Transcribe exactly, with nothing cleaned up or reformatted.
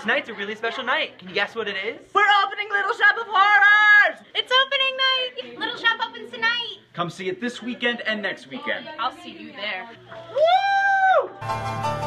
Tonight's a really special night. Can you guess what it is? We're opening Little Shop of Horrors! It's opening night! Little Shop opens tonight! Come see it this weekend and next weekend. I'll see you there. Woo!